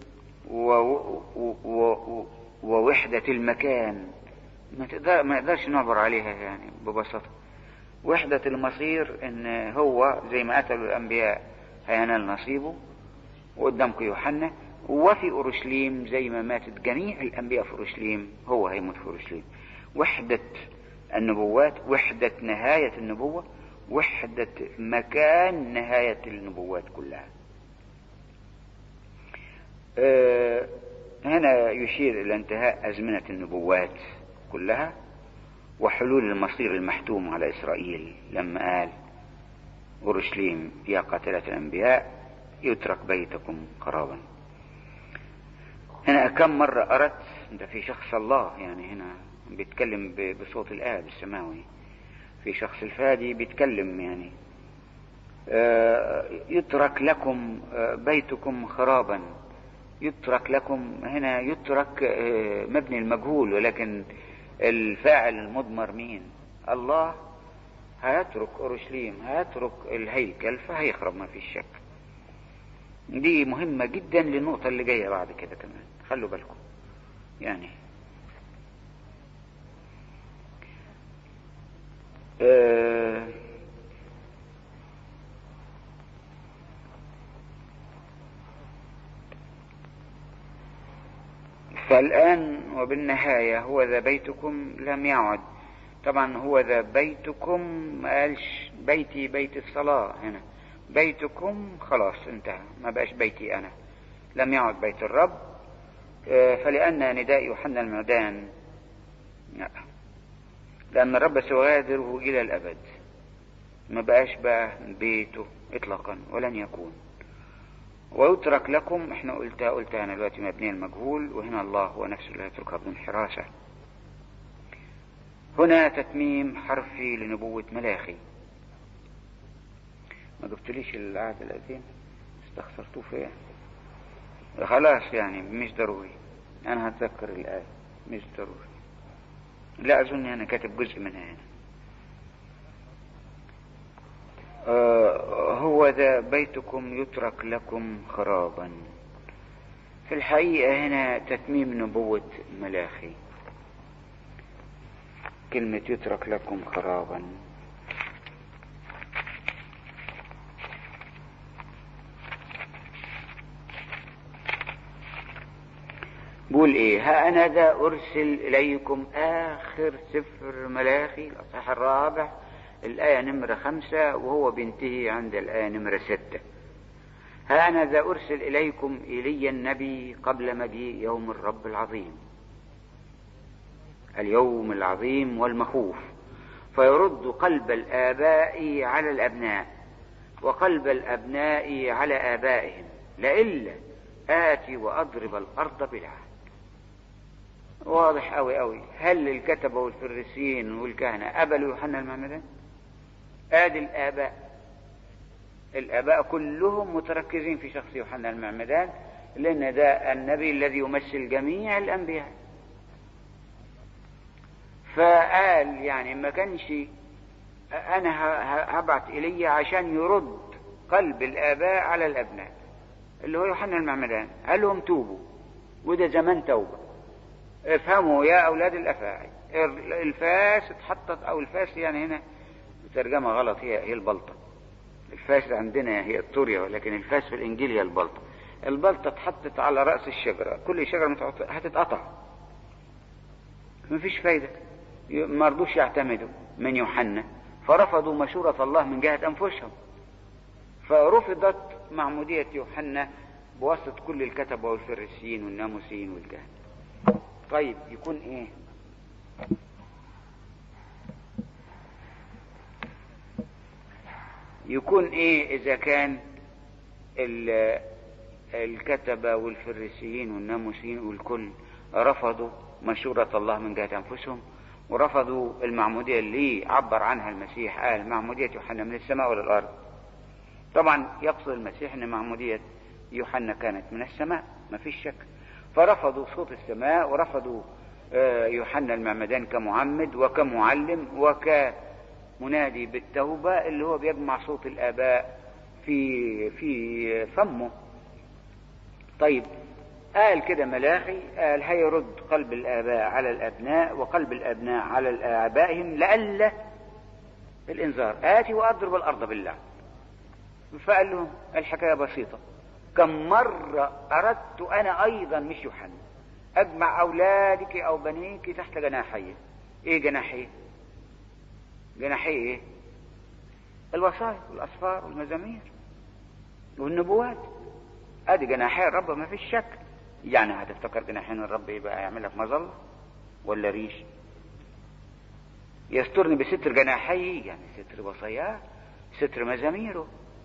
ووحدة المكان ما تقدر ما نقدرش نعبر عليها يعني ببساطة. وحدة المصير ان هو زي ما قتلوا الانبياء هينال نصيبه وقدامكم يوحنا، وفي اورشليم زي ما ماتت جميع الانبياء في اورشليم هو هيموت في اورشليم. وحدة النبوات، وحدة نهاية النبوة، وحدة مكان نهاية النبوات كلها. أه هنا يشير إلى انتهاء أزمنة النبوات كلها وحلول المصير المحتوم على إسرائيل لما قال أورشليم يا قاتلة الأنبياء يترك بيتكم خرابا. هنا كم مرة أردت ده في شخص الله، يعني هنا بيتكلم بصوت الآب السماوي، في شخص الفادي بيتكلم يعني يترك لكم بيتكم خرابا. يترك لكم هنا يترك مبني المجهول، ولكن الفاعل المضمر مين؟ الله. هيترك أورشليم، هيترك الهيكل فهيخرب، ما فيش شك. دي مهمة جدا للنقطة اللي جاية بعد كده كمان، خلوا بالكم يعني. أه فالآن وبالنهاية هو ذا بيتكم لم يعد. طبعا هو ذا بيتكم ما قالش بيتي بيت الصلاة، هنا بيتكم خلاص انتهى، ما بقاش بيتي أنا، لم يعد بيت الرب. فلأن نداء يوحنا المعمدان لا، لأن الرب سيغادره إلى الأبد، ما بقاش بقى بيته إطلاقا ولن يكون. ويترك لكم، احنا قلتها قلتها أنا دلوقتي مبني المجهول، وهنا الله هو نفسه لا يتركها بدون حراسة. هنا تتميم حرفي لنبوة ملاخي. ما جبتليش العهد القديم، استخسرتوه فيه خلاص، يعني مش ضروري، أنا هتذكر الآية مش ضروري. لا أظن أنا كاتب جزء منها هنا. آه هو ذا بيتكم يترك لكم خرابا. في الحقيقة هنا تتميم نبوة ملاخي، كلمة يترك لكم خرابا. بقول ايه؟ ها انا ذا ارسل اليكم، اخر سفر ملاخي الاصحاح الرابع الايه نمرة خمسة، وهو بينتهي عند الايه نمرة ستة. ها انا ذا ارسل اليكم ايليا النبي قبل مجيء يوم الرب العظيم، اليوم العظيم والمخوف، فيرد قلب الآباء على الأبناء وقلب الأبناء على آبائهم، لئلا آتي وأضرب الأرض بالعهد. واضح أوي أوي. هل الكتبة والفريسيين والكهنة قبلوا يوحنا المعمدان؟ آدي الآباء، الآباء كلهم متركزين في شخص يوحنا المعمدان، لأن ده النبي الذي يمثل جميع الأنبياء. فقال يعني ما كانش انا هبعت إلي عشان يرد قلب الآباء على الأبناء، اللي هو يوحنا المعمدان. قال لهم توبوا، وده زمان توبة. افهموا يا أولاد الأفاعي، الفاس اتحطت، أو الفاس يعني هنا ترجمة غلط، هي هي البلطة. الفاس عندنا هي الطورية، ولكن الفاس في الإنجيل هي البلطة. البلطة اتحطت على رأس الشجرة، كل شجرة هتتقطع، مفيش فايدة. ما رضوش يعتمدوا من يوحنا، فرفضوا مشورة الله من جهة أنفسهم، فرفضت معمودية يوحنا بواسطة كل الكتبة والفريسيين والناموسيين والكهنة. طيب يكون ايه؟ يكون ايه اذا كان الكتبة والفريسيين والناموسيين والكل رفضوا مشورة الله من جهة أنفسهم، ورفضوا المعمودية اللي عبر عنها المسيح، قال معمودية يوحنا من السماء ولا الأرض. طبعا يقصد المسيح أن معمودية يوحنا كانت من السماء، ما فيش شك. فرفضوا صوت السماء، ورفضوا يوحنا المعمدان كمعمد وكمعلم وكمنادي بالتوبة، اللي هو بيجمع صوت الآباء في في فمه. طيب قال كده ملاخي، قال هيرد قلب الآباء على الأبناء وقلب الأبناء على آبائهم، لئلا الإنذار آتي وأضرب الأرض بالله. فقال لهم الحكاية بسيطة، كم مرة أردت أنا أيضا مش يوحنا أجمع أولادك أو بنيك تحت جناحي. إيه جناحي؟ جناحي إيه؟ الوصايا والأسفار والمزامير والنبوات، أدي جناحي الرب ما فيش شك. يعني هتفتكر جناحين الرب يبقى يعمل لك مظلة ولا ريش؟ يسترني بستر جناحي، يعني ستر وصاياه، ستر مزاميره.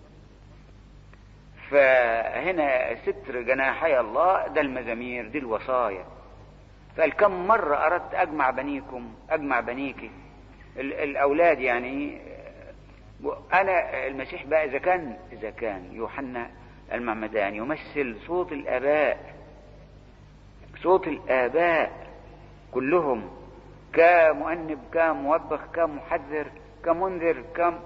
فهنا ستر جناحي الله ده المزامير، دي الوصايا. فقال كم مرة أردت أجمع بنيكم، أجمع بنيك الأولاد. يعني أنا المسيح بقى إذا كان إذا كان يوحنا المعمدان يمثل صوت الآباء، صوت الآباء كلهم، كمؤنب، كموبخ، كمحذر، كمنذر، كم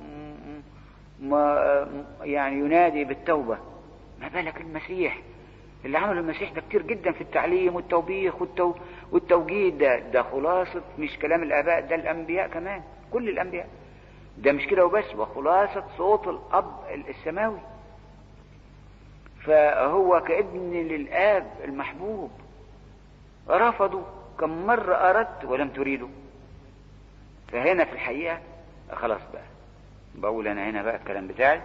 يعني ينادي بالتوبة، ما بالك المسيح اللي عمله المسيح ده كتير جدا في التعليم والتوبيخ والتو... والتوجيه. ده ده خلاصة مش كلام الآباء، ده الأنبياء كمان، كل الأنبياء. ده مش كده وبس، وخلاصة صوت الأب السماوي. فهو كابن للآب المحبوب. رفضوا كم مرة أردت ولم تريدوا. فهنا في الحقيقة خلاص بقى بقول أنا هنا بقى الكلام بتاعي.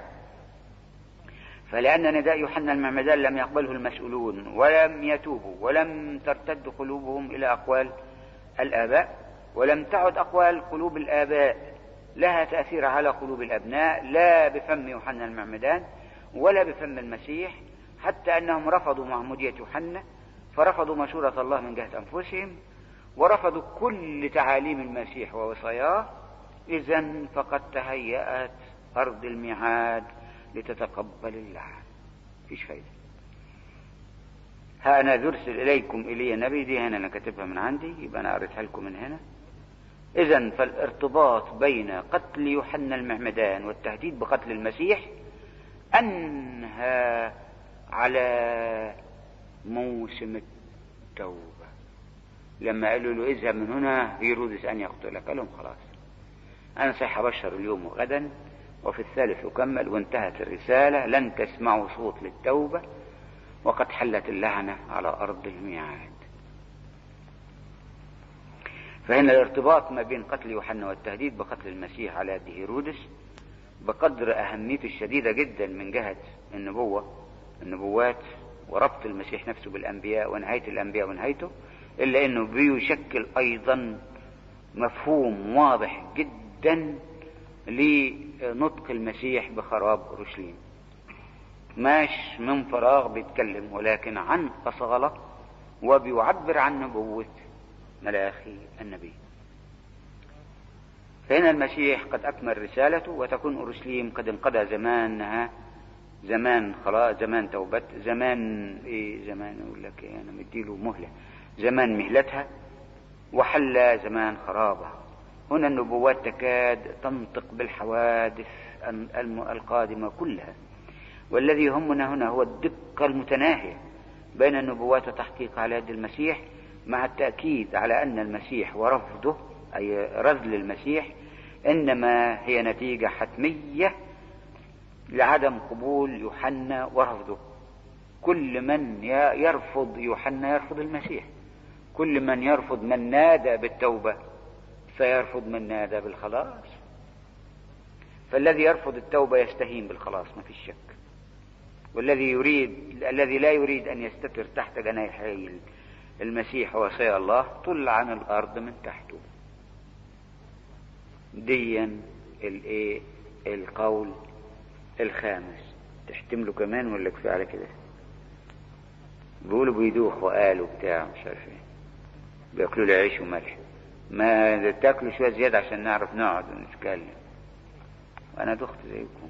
فلأن نداء يوحنا المعمدان لم يقبله المسؤولون ولم يتوبوا ولم ترتد قلوبهم إلى أقوال الآباء، ولم تعد أقوال قلوب الآباء لها تأثير على قلوب الأبناء، لا بفم يوحنا المعمدان ولا بفم المسيح، حتى أنهم رفضوا معمودية يوحنا، فرفضوا مشورة الله من جهة أنفسهم، ورفضوا كل تعاليم المسيح ووصاياه. إذن فقد تهيأت أرض الميعاد لتتقبل اللعن. فيش فايدة. ها أنا ذرسل إليكم إلي نبي، دي هنا أنا كاتبها من عندي، يبقى أنا قريتها لكم من هنا. إذن فالارتباط بين قتل يوحنا المعمدان والتهديد بقتل المسيح أنهى على موسم التوبة. لما قالوا له اذهب من هنا هيرودس أن يقتلك، قال لهم خلاص أنا صح أبشر اليوم وغدا وفي الثالث أكمل، وانتهت الرسالة، لن تسمعوا صوت للتوبة وقد حلت اللعنة على أرض الميعاد. فهنا الارتباط ما بين قتل يوحنا والتهديد بقتل المسيح على يد هيرودس بقدر أهميته الشديدة جدا من جهة النبوة النبوات وربط المسيح نفسه بالأنبياء ونهاية الأنبياء ونهايته، إلا أنه بيشكل أيضا مفهوم واضح جدا لنطق المسيح بخراب أورشليم. ماش من فراغ بيتكلم، ولكن عن أصالة، وبيعبر عن نبوة ملاخي النبي. فهنا المسيح قد أكمل رسالته، وتكون أورشليم قد انقضى زمانها، زمان خلاص، زمان توبت، زمان إيه زمان أقول لك إيه، أنا مديله مهلة، زمان مهلتها، وحل زمان خرابها. هنا النبوات تكاد تنطق بالحوادث القادمة كلها، والذي يهمنا هنا هو الدقة المتناهية بين النبوات وتحقيق على يد المسيح، مع التأكيد على أن المسيح ورفضه أي رذل المسيح إنما هي نتيجة حتمية لعدم قبول يوحنا ورفضه. كل من يرفض يوحنا يرفض المسيح، كل من يرفض من نادى بالتوبة فيرفض من نادى بالخلاص. فالذي يرفض التوبة يستهين بالخلاص ما في شك، والذي يريد الذي لا يريد أن يستتر تحت جناحي المسيح وصايا الله طل عن الأرض من تحته. ديا الايه القول الخامس. تحتمله كمان ولا كفايه على كده؟ بيقولوا بيدوخ وقالوا بتاع مش عارف ايه، بياكلوا لي عيش وملح. ما تاكلوا شويه زياده عشان نعرف نقعد ونتكلم، وانا دخت زيكم.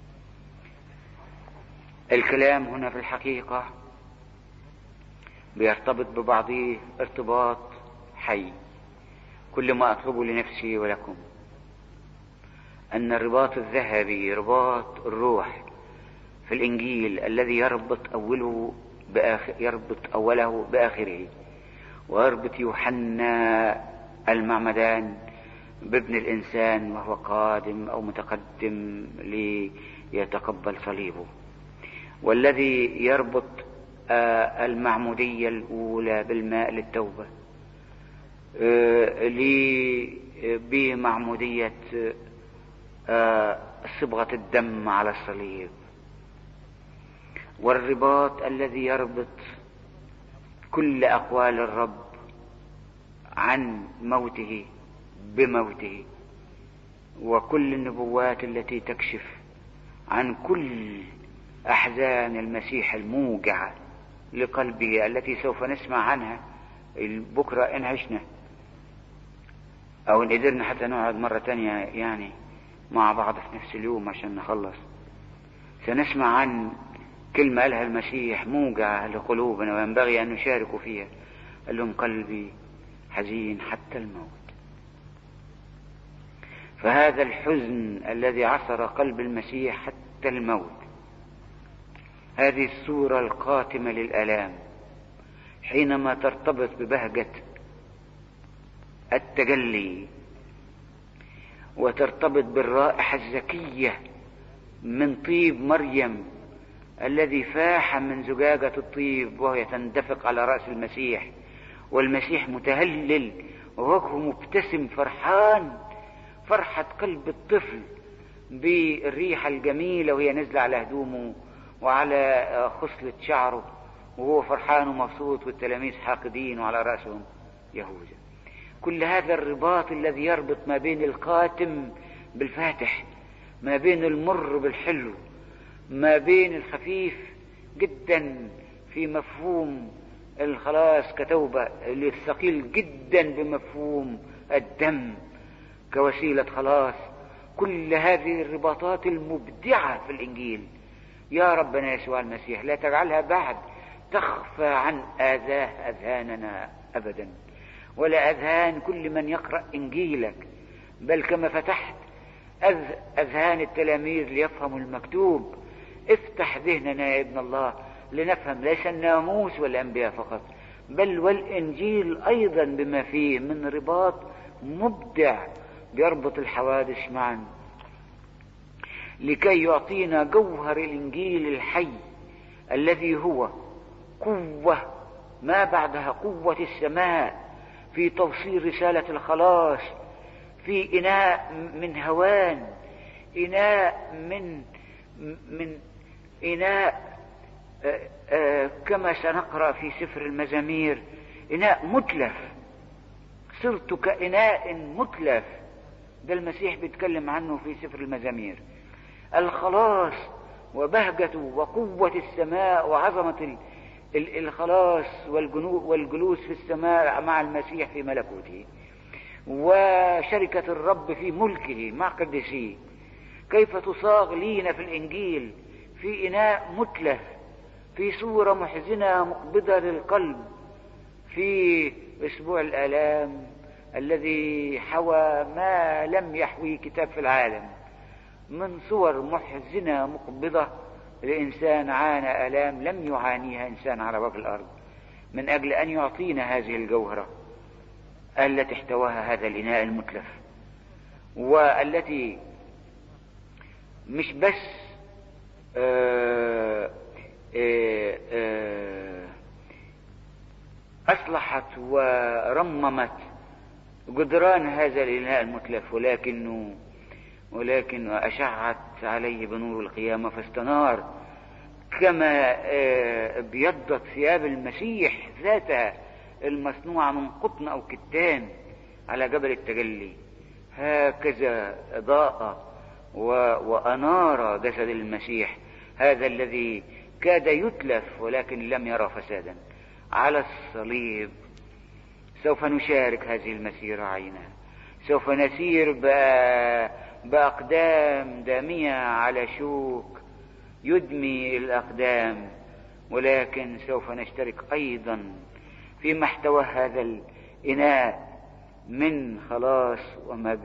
الكلام هنا في الحقيقه بيرتبط ببعضه ارتباط حي. كل ما اطلبه لنفسي ولكم أن الرباط الذهبي رباط الروح في الإنجيل الذي يربط أوله بآخر يربط أوله بآخره، ويربط يوحنا المعمدان بابن الإنسان وهو قادم أو متقدم ليتقبل صليبه، والذي يربط المعمودية الأولى بالماء للتوبة بمعمودية صبغة الدم على الصليب، والرباط الذي يربط كل أقوال الرب عن موته بموته، وكل النبوات التي تكشف عن كل أحزان المسيح الموجعة لقلبه التي سوف نسمع عنها بكرة إن عشنا، أو إن قدرنا حتى نقعد مرة تانية يعني مع بعض في نفس اليوم عشان نخلص. سنسمع عن كلمة قالها المسيح موجعة لقلوبنا وينبغي أن نشارك فيها. قال لهم قلبي حزين حتى الموت. فهذا الحزن الذي عصر قلب المسيح حتى الموت، هذه الصورة القاتمة للآلام حينما ترتبط ببهجة التجلي وترتبط بالرائحة الزكية من طيب مريم الذي فاح من زجاجة الطيب وهي تندفق على رأس المسيح، والمسيح متهلل ووجهه مبتسم فرحان فرحة قلب الطفل بالريحة الجميلة وهي نزل على هدومه وعلى خصلة شعره، وهو فرحان ومبسوط والتلاميذ حاقدين وعلى رأسهم يهوذا. كل هذا الرباط الذي يربط ما بين القاتم بالفاتح، ما بين المر بالحلو، ما بين الخفيف جدا في مفهوم الخلاص كتوبة للثقيل جدا بمفهوم الدم كوسيلة خلاص. كل هذه الرباطات المبدعة في الإنجيل يا ربنا يسوع المسيح لا تجعلها بعد تخفى عن آذاه أذهاننا أبدا، ولا أذهان كل من يقرأ إنجيلك، بل كما فتحت أذهان التلاميذ ليفهموا المكتوب، افتح ذهننا يا ابن الله لنفهم ليس الناموس والأنبياء فقط بل والإنجيل أيضا بما فيه من رباط مبدع بيربط الحوادث معا، لكي يعطينا جوهر الإنجيل الحي الذي هو قوة ما بعدها قوة السماء في توصيل رسالة الخلاص في إناء من هوان، إناء من من إناء آآ آآ كما سنقرأ في سفر المزامير إناء متلف. صرت كإناء متلف، ده المسيح بيتكلم عنه في سفر المزامير. الخلاص وبهجته وقوة السماء وعظمة الخلاص والجلوس في السماء مع المسيح في ملكوته، وشركة الرب في ملكه مع قدسيه، كيف تصاغ لينا في الإنجيل في إناء متلف في صورة محزنة مقبضة للقلب في أسبوع الآلام الذي حوى ما لم يحوي كتاب في العالم من صور محزنة مقبضة لإنسان عانى آلام لم يعانيها إنسان على وجه الأرض، من أجل أن يعطينا هذه الجوهرة التي احتواها هذا الإناء المتلف، والتي مش بس آآ آآ آآ أصلحت ورممت جدران هذا الإناء المتلف، ولكنه ولكن أشعت عليه بنور القيامة فاستنار، كما ابيضت ثياب المسيح ذاتها المصنوعة من قطن أو كتان على جبل التجلي، هكذا ضاء وأنار جسد المسيح هذا الذي كاد يتلف ولكن لم يرى فسادا على الصليب. سوف نشارك هذه المسيرة عينها، سوف نسير بأقدام دامية على شوك يدمي الأقدام، ولكن سوف نشترك أيضا فيما احتوى هذا الإناء من خلاص ومجد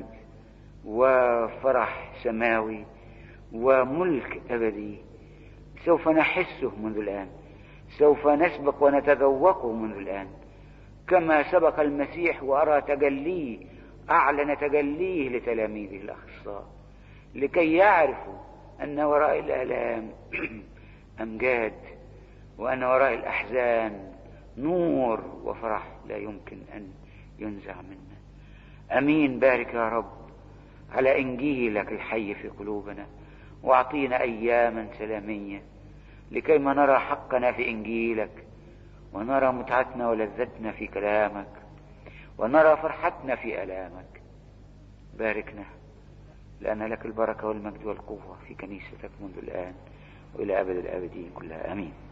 وفرح سماوي وملك أبدي. سوف نحسه منذ الآن، سوف نسبق ونتذوقه منذ الآن، كما سبق المسيح وأرى تجليه، أعلن تجليه لتلاميذه الأخصاء لكي يعرفوا أن وراء الآلام أمجاد، وأن وراء الأحزان نور وفرح لا يمكن أن ينزع منا. أمين. بارك يا رب على إنجيلك الحي في قلوبنا، واعطينا أياما سلامية لكي ما نرى حقنا في إنجيلك ونرى متعتنا ولذتنا في كلامك، ونرى فرحتنا في آلامك. باركنا، لأن لك البركة والمجد والقوة في كنيستك منذ الآن وإلى أبد الآبدين كلها. آمين.